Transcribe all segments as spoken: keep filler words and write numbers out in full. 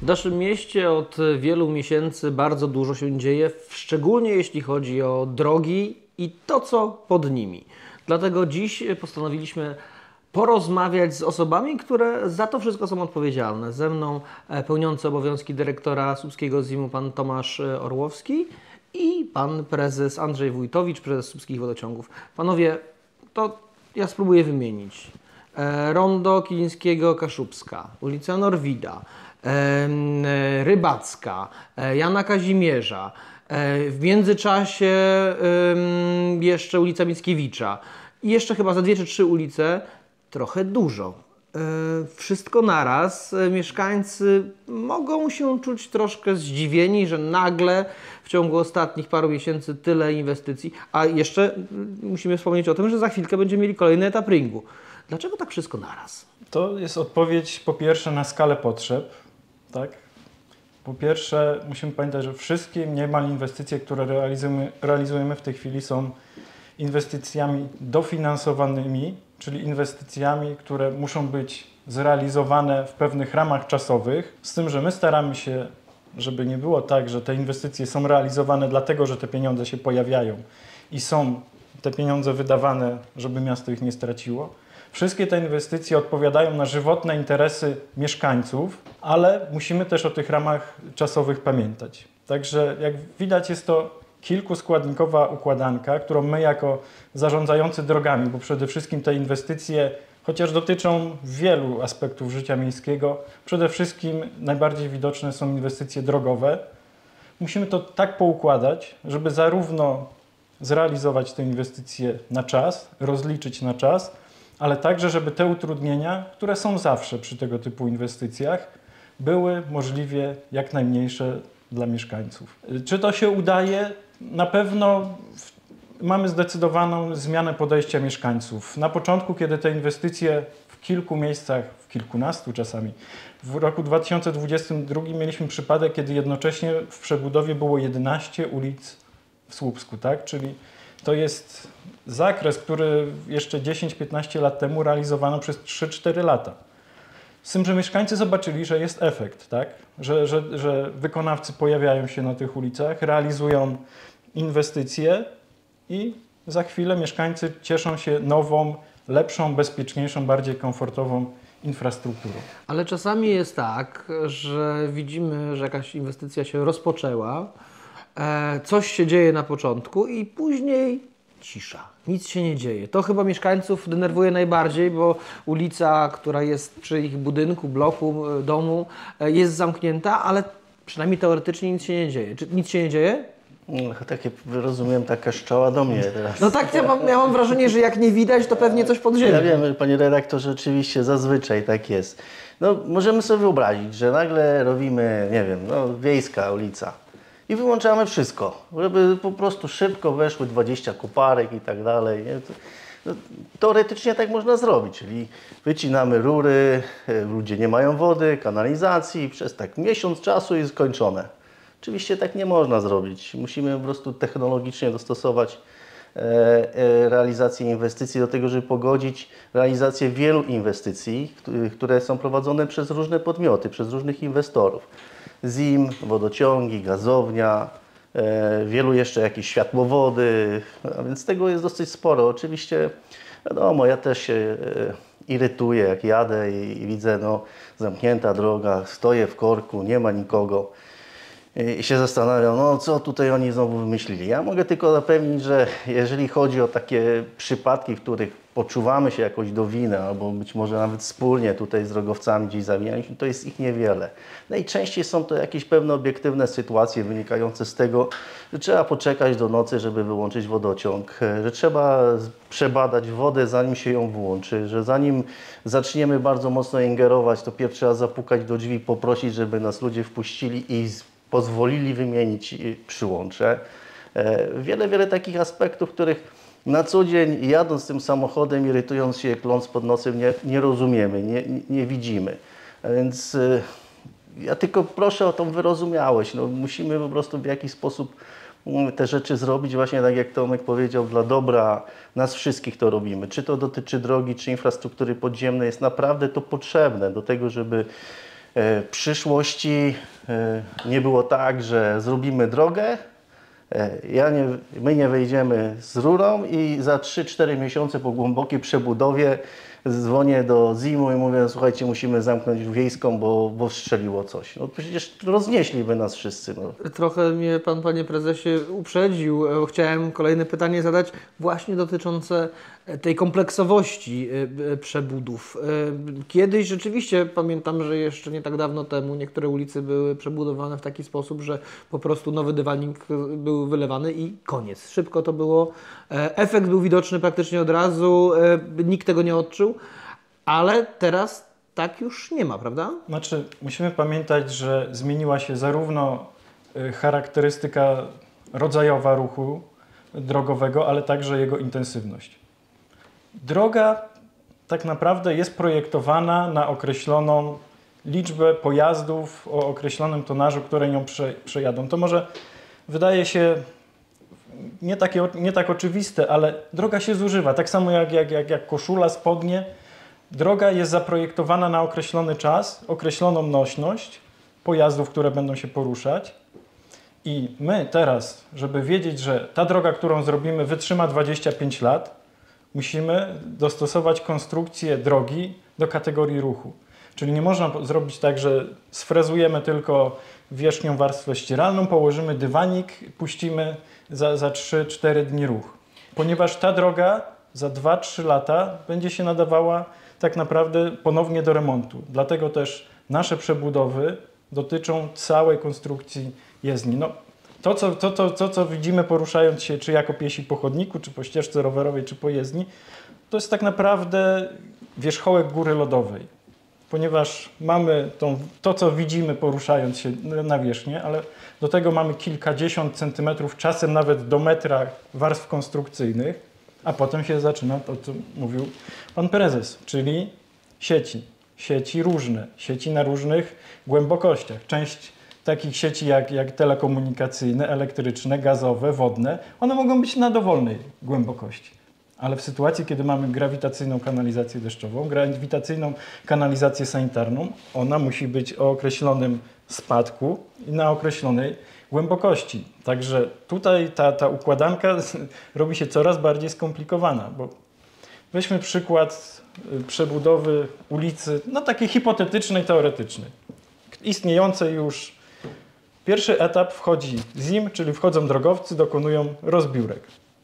W naszym mieście od wielu miesięcy bardzo dużo się dzieje, szczególnie jeśli chodzi o drogi i to, co pod nimi. Dlatego dziś postanowiliśmy porozmawiać z osobami, które za to wszystko są odpowiedzialne. Ze mną pełniący obowiązki dyrektora Słupskiego zimu pan Tomasz Orłowski i pan prezes Andrzej Wójtowicz, prezes Słupskich Wodociągów. Panowie, to ja spróbuję wymienić. Rondo Kilińskiego-Kaszubska, ulica Norwida, Rybacka, Jana Kazimierza, w międzyczasie jeszcze ulica Mickiewicza i jeszcze chyba za dwie czy trzy ulice, trochę dużo. Wszystko naraz. Mieszkańcy mogą się czuć troszkę zdziwieni, że nagle w ciągu ostatnich paru miesięcy tyle inwestycji, a jeszcze musimy wspomnieć o tym, że za chwilkę będziemy mieli kolejny etap ringu. Dlaczego tak wszystko naraz? To jest odpowiedź po pierwsze na skalę potrzeb. Tak? Po pierwsze musimy pamiętać, że wszystkie niemal inwestycje, które realizujemy, realizujemy w tej chwili są inwestycjami dofinansowanymi, czyli inwestycjami, które muszą być zrealizowane w pewnych ramach czasowych, z tym, że my staramy się, żeby nie było tak, że te inwestycje są realizowane dlatego, że te pieniądze się pojawiają i są te pieniądze wydawane, żeby miasto ich nie straciło. Wszystkie te inwestycje odpowiadają na żywotne interesy mieszkańców, ale musimy też o tych ramach czasowych pamiętać. Także jak widać, jest to kilkuskładnikowa układanka, którą my jako zarządzający drogami, bo przede wszystkim te inwestycje, chociaż dotyczą wielu aspektów życia miejskiego, przede wszystkim najbardziej widoczne są inwestycje drogowe. Musimy to tak poukładać, żeby zarówno zrealizować te inwestycje na czas, rozliczyć na czas, ale także, żeby te utrudnienia, które są zawsze przy tego typu inwestycjach, były możliwie jak najmniejsze dla mieszkańców. Czy to się udaje? Na pewno mamy zdecydowaną zmianę podejścia mieszkańców. Na początku, kiedy te inwestycje w kilku miejscach, w kilkunastu czasami, w roku dwa tysiące dwudziestym drugim mieliśmy przypadek, kiedy jednocześnie w przebudowie było jedenaście ulic w Słupsku, tak? Czyli to jest zakres, który jeszcze dziesięć piętnaście lat temu realizowano przez trzy cztery lata. Z tym, że mieszkańcy zobaczyli, że jest efekt, tak? że, że, że wykonawcy pojawiają się na tych ulicach, realizują inwestycje i za chwilę mieszkańcy cieszą się nową, lepszą, bezpieczniejszą, bardziej komfortową infrastrukturą. Ale czasami jest tak, że widzimy, że jakaś inwestycja się rozpoczęła, coś się dzieje na początku i później cisza. Nic się nie dzieje. To chyba mieszkańców denerwuje najbardziej, bo ulica, która jest przy ich budynku, bloku, domu, jest zamknięta, ale przynajmniej teoretycznie nic się nie dzieje. Czy nic się nie dzieje? No, takie, rozumiem, taka szczała do mnie teraz. No tak, ja mam, ja mam wrażenie, że jak nie widać, to pewnie coś pod ziemią. Ja wiem, panie redaktorze, oczywiście zazwyczaj tak jest. No, możemy sobie wyobrazić, że nagle robimy, nie wiem, no, wiejska ulica. I wyłączamy wszystko, żeby po prostu szybko weszły dwadzieścia koparek i tak dalej. Nie? No, teoretycznie tak można zrobić, czyli wycinamy rury, ludzie nie mają wody, kanalizacji, przez tak miesiąc czasu jest skończone. Oczywiście tak nie można zrobić. Musimy po prostu technologicznie dostosować e, e, realizację inwestycji do tego, żeby pogodzić realizację wielu inwestycji, które są prowadzone przez różne podmioty, przez różnych inwestorów. zim, wodociągi, gazownia, e, wielu jeszcze jakieś światłowody, a więc tego jest dosyć sporo. Oczywiście, wiadomo, ja też się e, irytuję, jak jadę i, i widzę, no, zamknięta droga, stoję w korku, nie ma nikogo i, i się zastanawiam, no co tutaj oni znowu wymyślili. Ja mogę tylko zapewnić, że jeżeli chodzi o takie przypadki, w których poczuwamy się jakoś do winy, albo być może nawet wspólnie tutaj z drogowcami gdzieś zawijaliśmy, to jest ich niewiele. Najczęściej są to jakieś pewne obiektywne sytuacje wynikające z tego, że trzeba poczekać do nocy, żeby wyłączyć wodociąg, że trzeba przebadać wodę, zanim się ją włączy, że zanim zaczniemy bardzo mocno ingerować, to pierw trzeba zapukać do drzwi, poprosić, żeby nas ludzie wpuścili i pozwolili wymienić przyłącze. Wiele, wiele takich aspektów, których na co dzień jadąc tym samochodem, irytując się, kląc pod nosem, nie, nie rozumiemy, nie, nie widzimy. A więc y, ja tylko proszę o tą wyrozumiałość. No, musimy po prostu w jakiś sposób y, te rzeczy zrobić, właśnie tak jak Tomek powiedział, dla dobra nas wszystkich to robimy. Czy to dotyczy drogi, czy infrastruktury podziemnej, jest naprawdę to potrzebne do tego, żeby w przyszłości nie było tak, że zrobimy drogę, ja nie, my nie wejdziemy z rurą i za trzy cztery miesiące po głębokiej przebudowie dzwonię do zimu i mówię, słuchajcie, musimy zamknąć wiejską, bo, bo strzeliło coś. No przecież roznieśliby nas wszyscy. No. Trochę mnie Pan, Panie Prezesie, uprzedził. Chciałem kolejne pytanie zadać właśnie dotyczące tej kompleksowości przebudów. Kiedyś rzeczywiście pamiętam, że jeszcze nie tak dawno temu niektóre ulice były przebudowane w taki sposób, że po prostu nowy dywalnik był wylewany i koniec. Szybko to było. Efekt był widoczny praktycznie od razu. Nikt tego nie odczuł, ale teraz tak już nie ma, prawda? Znaczy, musimy pamiętać, że zmieniła się zarówno charakterystyka rodzajowa ruchu drogowego, ale także jego intensywność. Droga tak naprawdę jest projektowana na określoną liczbę pojazdów o określonym tonażu, które nią prze, przejadą. To może wydaje się nie, takie, nie tak oczywiste, ale droga się zużywa. Tak samo jak, jak, jak, jak koszula, spodnie. Droga jest zaprojektowana na określony czas, określoną nośność pojazdów, które będą się poruszać. I my teraz, żeby wiedzieć, że ta droga, którą zrobimy, wytrzyma dwadzieścia pięć lat, musimy dostosować konstrukcję drogi do kategorii ruchu. Czyli nie można zrobić tak, że sfrezujemy tylko wierzchnią warstwę ścieralną, położymy dywanik, puścimy za, za trzy cztery dni ruch. Ponieważ ta droga za dwa trzy lata będzie się nadawała tak naprawdę ponownie do remontu. Dlatego też nasze przebudowy dotyczą całej konstrukcji jezdni. No, to, co, to, to, to, co widzimy poruszając się czy jako piesi po chodniku, czy po ścieżce rowerowej, czy po jezdni, to jest tak naprawdę wierzchołek góry lodowej. Ponieważ mamy tą, to, co widzimy poruszając się na wierzchnię, ale do tego mamy kilkadziesiąt centymetrów, czasem nawet do metra warstw konstrukcyjnych, a potem się zaczyna to, co mówił pan prezes, czyli sieci. Sieci różne, sieci na różnych głębokościach. Część takich sieci jak, jak telekomunikacyjne, elektryczne, gazowe, wodne, one mogą być na dowolnej głębokości. Ale w sytuacji, kiedy mamy grawitacyjną kanalizację deszczową, grawitacyjną kanalizację sanitarną, ona musi być o określonym spadku i na określonej głębokości. Także tutaj ta, ta układanka robi się coraz bardziej skomplikowana, bo weźmy przykład przebudowy ulicy, no takiej hipotetycznej, teoretycznej, istniejącej już. Pierwszy etap wchodzi zim, czyli wchodzą drogowcy, dokonują rozbiórek.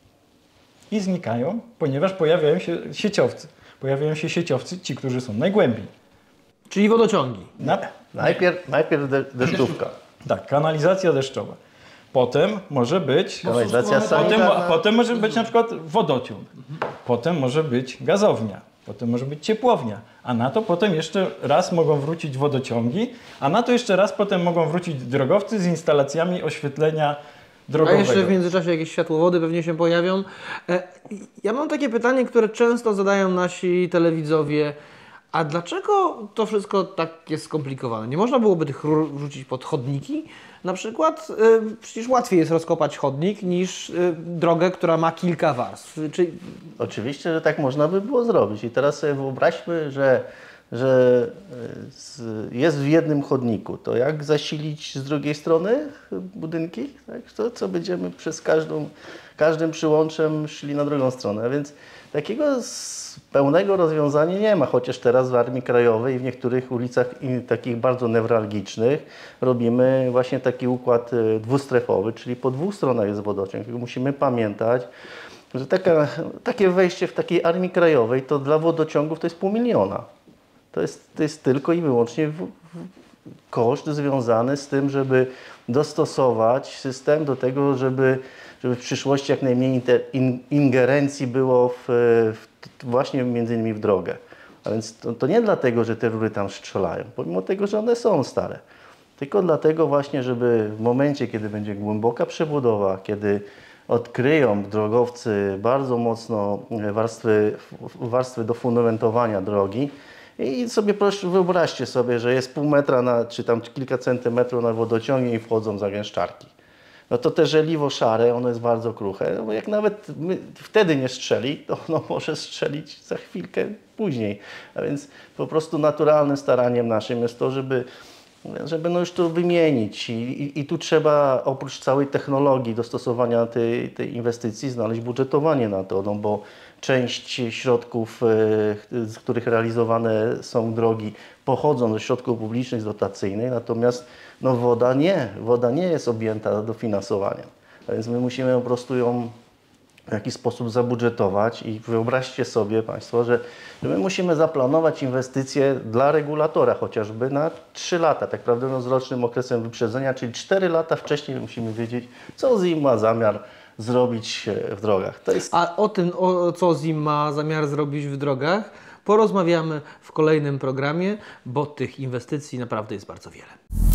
I znikają, ponieważ pojawiają się sieciowcy. Pojawiają się sieciowcy, ci, którzy są najgłębiej. Czyli wodociągi. Na... Najpierw, najpierw de, deszczówka. Tak, kanalizacja deszczowa. Potem może być... Kanalizacja potem, sanitarna. potem może być na przykład wodociąg. Potem może być gazownia. Potem może być ciepłownia. A na to potem jeszcze raz mogą wrócić wodociągi, a na to jeszcze raz potem mogą wrócić drogowcy z instalacjami oświetlenia drogowego. A jeszcze w międzyczasie jakieś światłowody pewnie się pojawią. Ja mam takie pytanie, które często zadają nasi telewidzowie. A dlaczego to wszystko tak jest skomplikowane? Nie można byłoby tych rur wrzucić pod chodniki? Na przykład y, przecież łatwiej jest rozkopać chodnik niż y, drogę, która ma kilka warstw. Czyli... Oczywiście, że tak można by było zrobić. I teraz sobie wyobraźmy, że, że jest w jednym chodniku. To jak zasilić z drugiej strony budynki? Tak? To co będziemy przez każdą, każdym przyłączem szli na drugą stronę. A więc takiego pełnego rozwiązania nie ma, chociaż teraz w Armii Krajowej i w niektórych ulicach takich bardzo newralgicznych robimy właśnie taki układ dwustrefowy, czyli po dwóch stronach jest wodociąg. Musimy pamiętać, że taka, takie wejście w takiej Armii Krajowej to dla wodociągów to jest pół miliona. To jest, to jest tylko i wyłącznie w, w, koszt związany z tym, żeby dostosować system do tego, żeby żeby w przyszłości jak najmniej inter, in, ingerencji było w, w, właśnie między innymi w drogę. A więc to, to nie dlatego, że te rury tam strzelają, pomimo tego, że one są stare, tylko dlatego właśnie, żeby w momencie, kiedy będzie głęboka przebudowa, kiedy odkryją drogowcy bardzo mocno warstwy, warstwy do fundamentowania drogi i sobie proszę, wyobraźcie sobie, że jest pół metra na, czy tam kilka centymetrów na wodociągnie i wchodzą zagęszczarki. no to te żeliwo szare, ono jest bardzo kruche, no bo jak nawet my wtedy nie strzeli, to ono może strzelić za chwilkę później. A więc po prostu naturalnym staraniem naszym jest to, żeby żeby no już to wymienić I, i, i tu trzeba oprócz całej technologii dostosowania tej, tej inwestycji znaleźć budżetowanie na to, no bo część środków, z których realizowane są drogi, pochodzą ze środków publicznych, z dotacyjnych, natomiast no woda nie, woda nie jest objęta dofinansowaniem, a więc my musimy po prostu ją w jakiś sposób zabudżetować i wyobraźcie sobie Państwo, że, że my musimy zaplanować inwestycje dla regulatora chociażby na trzy lata, tak naprawdę no, z rocznym okresem wyprzedzenia, czyli cztery lata wcześniej musimy wiedzieć, co Z I M ma zamiar zrobić w drogach. To jest... A o tym, o, co Z I M ma zamiar zrobić w drogach, porozmawiamy w kolejnym programie, bo tych inwestycji naprawdę jest bardzo wiele.